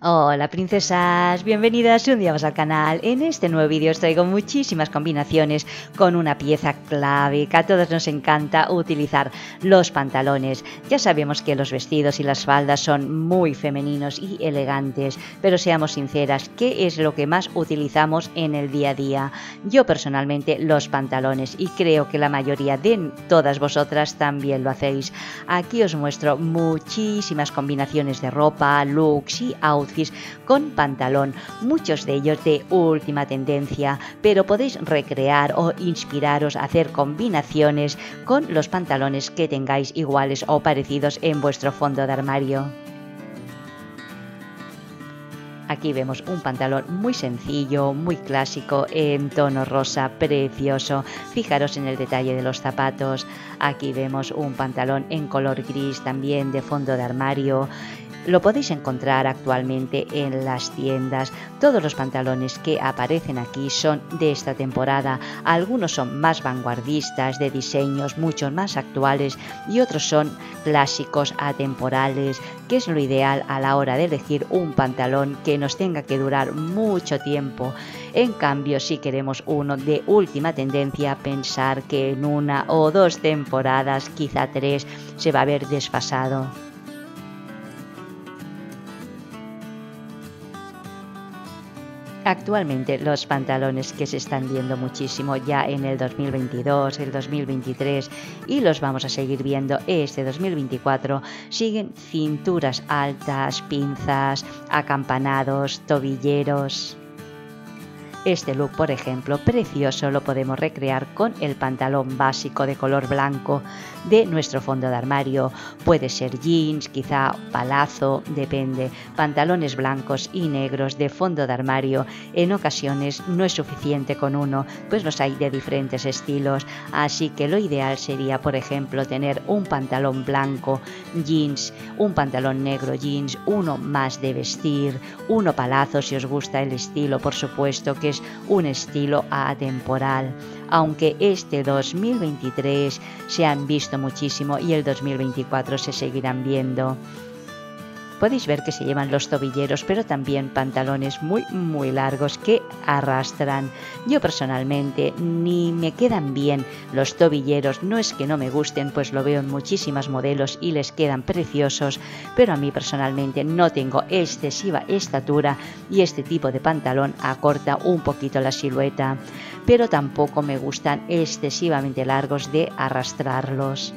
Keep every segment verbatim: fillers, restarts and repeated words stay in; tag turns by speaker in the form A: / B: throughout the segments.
A: Hola princesas, bienvenidas un día más al canal. En este nuevo vídeo os traigo muchísimas combinaciones con una pieza clave que a todos nos encanta utilizar, los pantalones. Ya sabemos que los vestidos y las faldas son muy femeninos y elegantes, pero seamos sinceras, ¿qué es lo que más utilizamos en el día a día? Yo personalmente los pantalones, y creo que la mayoría de todas vosotras también lo hacéis. Aquí os muestro muchísimas combinaciones de ropa, looks y outfits con pantalón, muchos de ellos de última tendencia, pero podéis recrear o inspiraros a hacer combinaciones con los pantalones que tengáis iguales o parecidos en vuestro fondo de armario. Aquí vemos un pantalón muy sencillo, muy clásico, en tono rosa, precioso. Fijaros en el detalle de los zapatos. Aquí vemos un pantalón en color gris, también de fondo de armario. Lo podéis encontrar actualmente en las tiendas. Todos los pantalones que aparecen aquí son de esta temporada. Algunos son más vanguardistas, de diseños mucho más actuales, y otros son clásicos, atemporales, que es lo ideal a la hora de elegir un pantalón que nos tenga que durar mucho tiempo. En cambio, si queremos uno de última tendencia, pensar que en una o dos temporadas, quizá tres, se va a ver desfasado. Actualmente los pantalones que se están viendo muchísimo ya en el dos mil veintidós, el dos mil veintitrés, y los vamos a seguir viendo este dos mil veinticuatro, siguen cinturas altas, pinzas, acampanados, tobilleros. Este look, por ejemplo, precioso, lo podemos recrear con el pantalón básico de color blanco de nuestro fondo de armario. Puede ser jeans, quizá palazo, depende. Pantalones blancos y negros de fondo de armario. En ocasiones no es suficiente con uno, pues los hay de diferentes estilos. Así que lo ideal sería, por ejemplo, tener un pantalón blanco, jeans, un pantalón negro, jeans, uno más de vestir, uno palazo si os gusta el estilo, por supuesto, que es un estilo atemporal, aunque este dos mil veintitrés se han visto muchísimo y el dos mil veinticuatro se seguirán viendo. Podéis ver que se llevan los tobilleros, pero también pantalones muy muy largos que arrastran. Yo personalmente ni me quedan bien los tobilleros, no es que no me gusten, pues lo veo en muchísimas modelos y les quedan preciosos, pero a mí personalmente no tengo excesiva estatura y este tipo de pantalón acorta un poquito la silueta, pero tampoco me gustan excesivamente largos de arrastrarlos.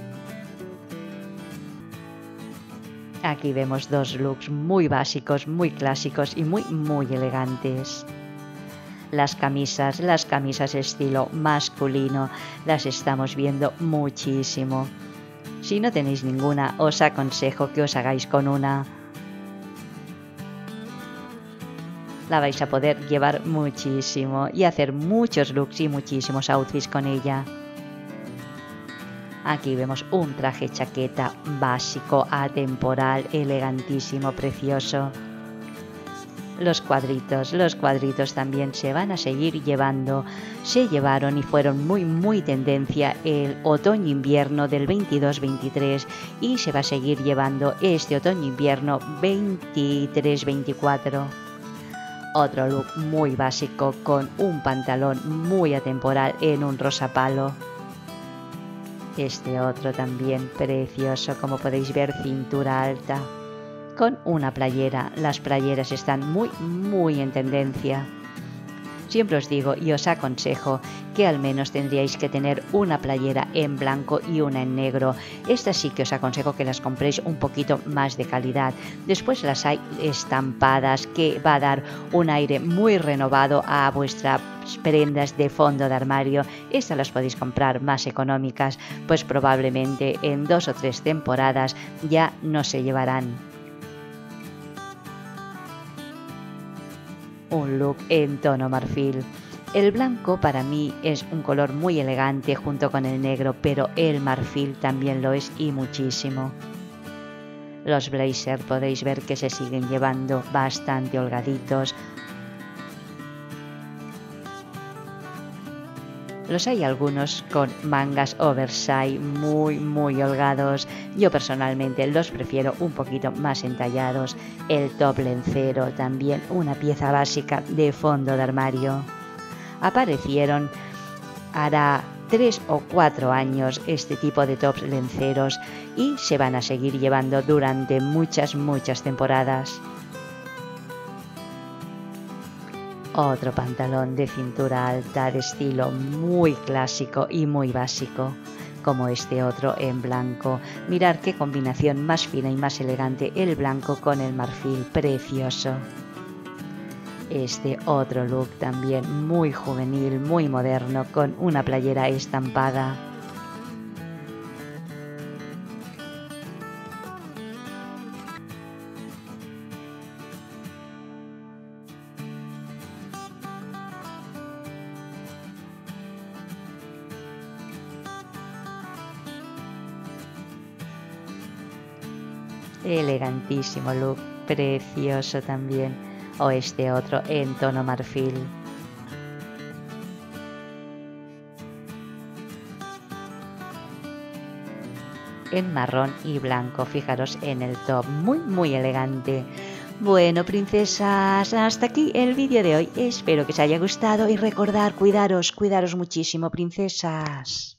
A: Aquí vemos dos looks muy básicos, muy clásicos y muy muy elegantes. Las camisas, las camisas estilo masculino, las estamos viendo muchísimo. Si no tenéis ninguna, os aconsejo que os hagáis con una. La vais a poder llevar muchísimo y hacer muchos looks y muchísimos outfits con ella. Aquí vemos un traje chaqueta básico, atemporal, elegantísimo, precioso. Los cuadritos, los cuadritos también se van a seguir llevando. Se llevaron y fueron muy muy tendencia el otoño-invierno del veintidós veintitrés y se va a seguir llevando este otoño-invierno veintitrés veinticuatro. Otro look muy básico con un pantalón muy atemporal en un rosa palo. Este otro también precioso, como podéis ver, cintura alta, con una playera. Las playeras están muy, muy en tendencia. Siempre os digo y os aconsejo que al menos tendríais que tener una playera en blanco y una en negro. Estas sí que os aconsejo que las compréis un poquito más de calidad. Después las hay estampadas, que va a dar un aire muy renovado a vuestra prendas de fondo de armario. Estas las podéis comprar más económicas, pues probablemente en dos o tres temporadas ya no se llevarán. Un look en tono marfil. El blanco para mí es un color muy elegante junto con el negro, pero el marfil también lo es y muchísimo. Los blazers podéis ver que se siguen llevando bastante holgaditos. Los hay algunos con mangas oversize muy muy holgados. Yo personalmente los prefiero un poquito más entallados. El top lencero también una pieza básica de fondo de armario. Aparecieron hará tres o cuatro años este tipo de tops lenceros y se van a seguir llevando durante muchas muchas temporadas. Otro pantalón de cintura alta de estilo muy clásico y muy básico, como este otro en blanco. Mirad qué combinación más fina y más elegante, el blanco con el marfil, precioso. Este otro look también muy juvenil, muy moderno, con una playera estampada. Elegantísimo look, precioso también. O este otro en tono marfil. En marrón y blanco, fijaros en el top, muy muy elegante. Bueno, princesas, hasta aquí el vídeo de hoy. Espero que os haya gustado y recordar, cuidaros, cuidaros muchísimo, princesas.